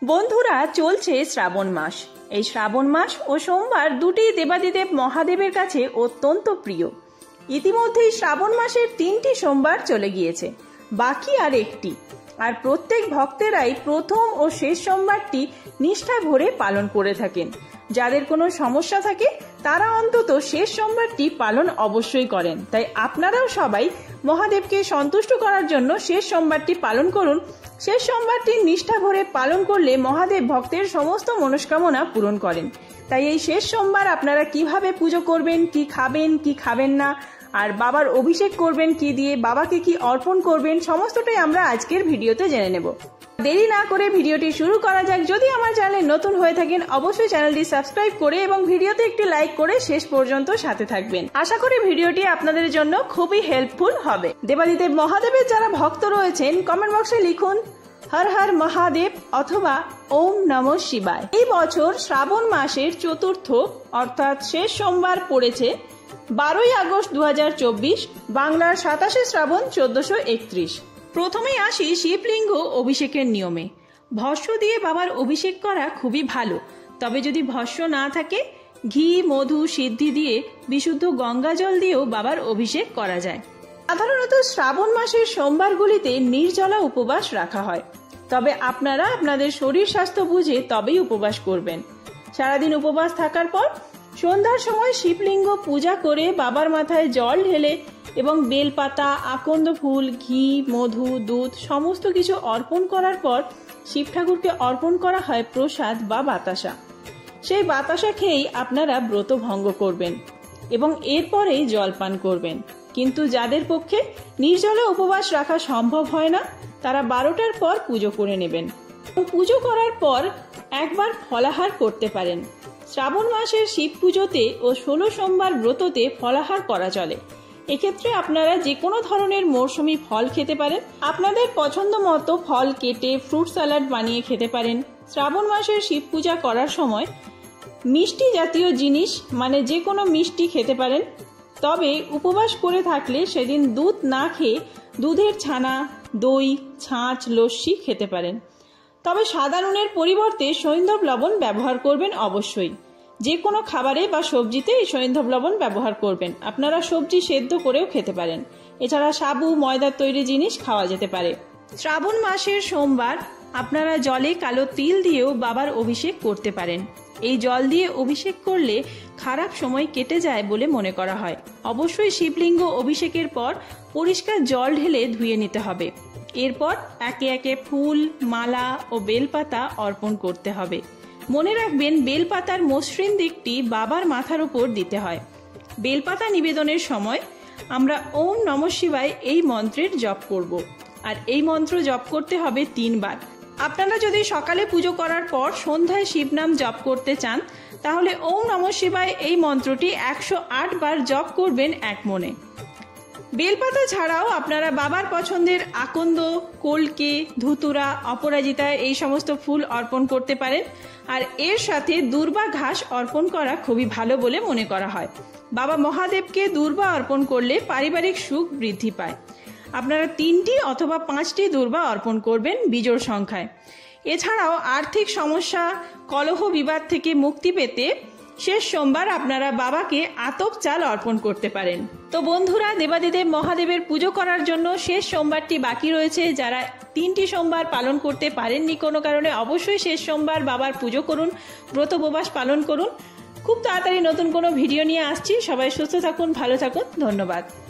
বন্ধুরা, চলছে শ্রাবণ মাস। এই শ্রাবণ মাস ও সোমবার দুটি দেবাদিদেব মহাদেবের কাছে অত্যন্ত প্রিয়। ইতিমধ্যেই শ্রাবণ মাসের 3টি সোমবার চলে গিয়েছে, বাকি আর একটি। আর প্রত্যেক ভক্তেরাই প্রথম ও শেষ সোমবারটি নিষ্ঠা ভরে পালন করে থাকেন। যাদের কোনো সমস্যা থাকে তারা অন্তত শেষ সোমবারটি পালন অবশ্যই করেন। তাই আপনারাও সবাই মহাদেবকে সন্তুষ্ট করার জন্য শেষ সোমবারটি পালন করুন। শেষ সোমবারটি নিষ্ঠা ভরে পালন করলে মহাদেব ভক্তের সমস্ত মনস্কামনা পূরণ করেন। তাই এই শেষ সোমবার আপনারা কিভাবে পুজো করবেন, কি খাবেন কি খাবেন না, আর বাবার অভিষেক করবেন কি দিয়ে, বাবাকে কি অর্পণ করবেন, সমস্তটাই আমরা আজকের ভিডিওতে জেনে নেব। দেরি না করে ভিডিওটি শুরু করা যাক। যদি আমার চ্যানেলে নতুন হয়ে থাকেন অবশ্যই চ্যানেলটি সাবস্ক্রাইব করে এবং ভিডিওতে একটি লাইক করে শেষ পর্যন্ত সাথে থাকবেন। আশা করি ভিডিওটি আপনাদের জন্য খুবই হেল্পফুল হবে। দেবাদিদেব মহাদেবের যারা ভক্ত রয়েছেন কমেন্ট বক্সে লিখুন হর হর মহাদেব অথবা ওম নমঃ শিবায়। এই বছর শ্রাবণ মাসের চতুর্থ অর্থাৎ শেষ সোমবার পড়েছে 12ই আগস্ট 2024, বাংলার 27শে শ্রাবণ 1431। প্রথমেই আসি শিবলিঙ্গ অভিষেকের নিয়মে। ভস্য দিয়ে বাবার অভিষেক করা খুবই ভালো, তবে যদি ভস্য না থাকে ঘি, মধু, সিদ্ধি দিয়ে বিশুদ্ধ গঙ্গা জল দিয়েও বাবার অভিষেক করা যায়। সাধারণত শ্রাবণ মাসের সোমবারগুলিতে নির্জলা উপবাস রাখা হয়, তবে আপনারা আপনাদের শরীর স্বাস্থ্য বুঝে তবেই উপবাস করবেন। সারাদিন উপবাস থাকার পর সন্ধ্যার সময় শিবলিঙ্গ পূজা করে বাবার মাথায় জল ঢেলে এবং বেলপাতা, আকন্দ ফুল, ঘি, মধু, দুধ সমস্ত কিছু অর্পণ করার পর শিব ঠাকুরকে অর্পণ করা হয় প্রসাদ বা বাতাসা। সেই বাতাসা খেয়েই আপনারা ব্রত ভঙ্গ করবেন এবং এরপরেই জল পান করবেন। কিন্তু যাদের পক্ষে নির্জলা উপবাস রাখা সম্ভব হয় না তারা 12টার পর পুজো করে নেবেন। পুজো করার পর একবার ফলাহার করতে পারেন। শ্রাবণ মাসের শিব পুজোতে ও 16 সোমবার ব্রততে ফলাহার করা চলে। এক্ষেত্রে আপনারা যে কোনো ধরনের মৌসুমী ফল খেতে পারেন। আপনাদের পছন্দ মতো ফল কেটে ফ্রুট স্যালাড বানিয়ে খেতে পারেন। শ্রাবণ মাসের শিব পূজা করার সময় মিষ্টি জাতীয় জিনিস মানে যে কোনো মিষ্টি খেতে পারেন, তবে উপবাস করে থাকলে সেদিন দুধ না খেয়ে দুধের ছানা, দই, ছাঁচ, লস্যি খেতে পারেন। তবে সাদা নুনের পরিবর্তে সৈন্ধব লবণ ব্যবহার করবেন অবশ্যই। যে কোনো খাবারে বা সবজিতে এই সৈন্ধব লবণ ব্যবহার করবেন। আপনারা সবজি সেদ্ধ করেও খেতে পারেন। এছাড়া সাবু, ময়দার তৈরি জিনিস খাওয়া যেতে পারে। শ্রাবণ মাসের সোমবার আপনারা জলে কালো তিল দিয়েও বাবার অভিষেক করতে পারেন। এই জল দিয়ে অভিষেক করলে খারাপ সময় কেটে যায় বলে মনে করা হয়। অবশ্যই শিবলিঙ্গ অভিষেকের পর পরিষ্কার জল ঢেলে ধুয়ে নিতে হবে। এরপর একে একে ফুল, মালা ও বেলপাতা অর্পণ করতে হবে। মনে রাখবেন বেলপাতার মসৃণ দিকটি বাবার মাথার উপর দিতে হয়। বেলপাতা নিবেদনের সময় আমরা ওম নমঃ শিবায় এই মন্ত্রের জপ করব, আর এই মন্ত্র জপ করতে হবে 3 বার। আপনারা যদি সকালে পুজো করার পর সন্ধ্যায় শিবনাম জপ করতে চান তাহলে ওম নমঃ শিবায় এই মন্ত্রটি 108 বার জপ করবেন এক মনে। বেলপাতা ছাড়াও আপনারা বাবার পছন্দের আকন্দ, কলকে, ধুতুরা, অপরাজিতা এই সমস্ত ফুল অর্পণ করতে পারেন। আর এর সাথে দূর্বা ঘাস অর্পণ করা খুবই ভালো বলে মনে করা হয়। বাবা মহাদেবকে দূর্বা অর্পণ করলে পারিবারিক সুখ বৃদ্ধি পায়। আপনারা 3টি অথবা 5টি দূর্বা অর্পণ করবেন বিজোড় সংখ্যায়। এছাড়াও আর্থিক সমস্যা, কলহ, বিবাদ থেকে মুক্তি পেতে শেষ সোমবার আপনারা বাবাকে আতপ চাল অর্পণ করতে পারেন। তো বন্ধুরা, দেবাদিদেব মহাদেবের পুজো করার জন্য শেষ সোমবারটি বাকি রয়েছে। যারা 3টি সোমবার পালন করতে পারেননি কোনো কারণে অবশ্যই শেষ সোমবার বাবার পুজো করুন, ব্রত উপবাস পালন করুন। খুব তাড়াতাড়ি নতুন কোনো ভিডিও নিয়ে আসছি। সবাই সুস্থ থাকুন, ভালো থাকুন, ধন্যবাদ।